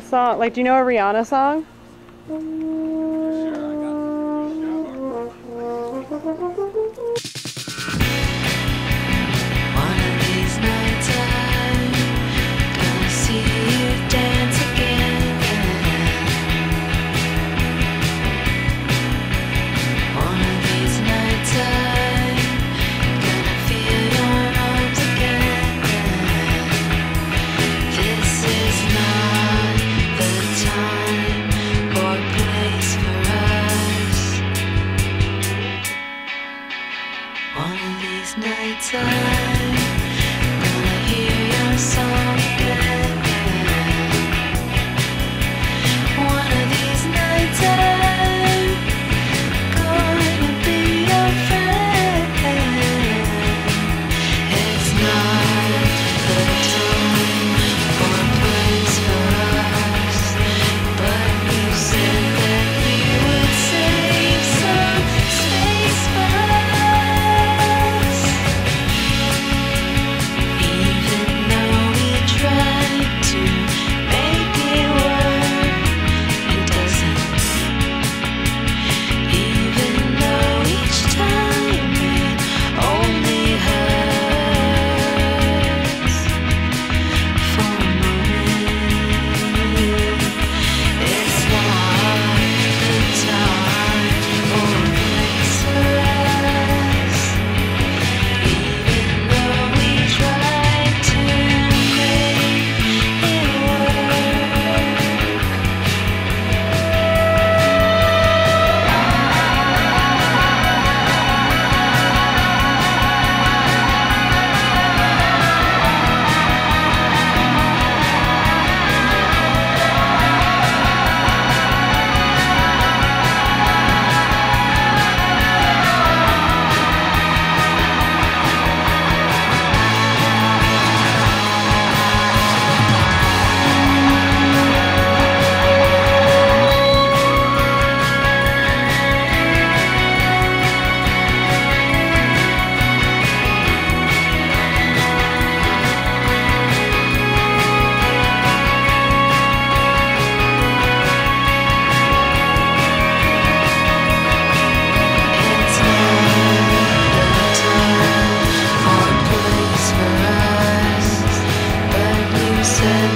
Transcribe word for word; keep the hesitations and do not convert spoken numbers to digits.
song? Like, do you know a Rihanna song? One of these nights I'm gonna see you dance again. One of these nights I'm gonna feel your arms again. This is not the time or place for us. One of these nights I'm gonna hear your song again. One of these nights I'm gonna be your friend. It's not the time or place for us, but you said that we would save some space for us. Even though we tried to make it work, it doesn't. Even though each time it only hurts for a moment. It's not the time or place for us. Even though we tried to make it work. It's not the time or place for us, but you said